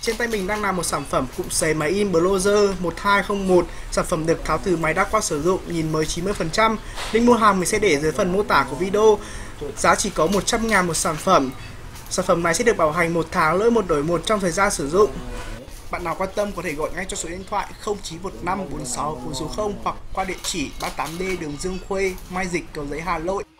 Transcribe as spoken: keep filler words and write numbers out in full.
Trên tay mình đang là một sản phẩm cụm sấy máy in Browser một hai không một. Sản phẩm được tháo từ máy đã qua sử dụng, nhìn mới chín mươi phần trăm. Link mua hàng mình sẽ để dưới phần mô tả của video. Giá chỉ có một trăm ngàn một sản phẩm. Sản phẩm này sẽ được bảo hành một tháng lỗi một đổi một trong thời gian sử dụng. Bạn nào quan tâm có thể gọi ngay cho số điện thoại không chín một năm bốn sáu bốn số không hoặc qua địa chỉ ba mươi tám D đường Dương Khuê, Mai Dịch, Cầu Giấy, Hà Nội.